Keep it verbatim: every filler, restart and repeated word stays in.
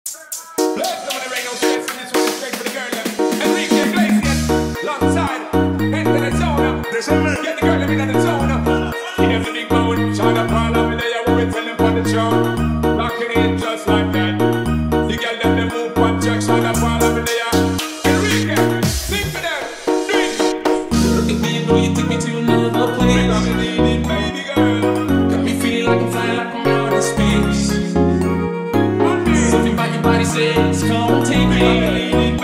Let's go to the radio stress and this one is straight for the girl them. Enrique Iglesias, alongside, enter the zone. Get the girl them in the zone. He has a big bone, shine up all over there, we will tell them on the show. Rocking it just like that. The girl them they move one check, shine up all over there. Enrique, sing for them, drink. Look at me, you know you take me to another place. Bring on the lady, baby girl. Got me feeling like I'm flying, like I'm out in space. Something about your body says, come take me.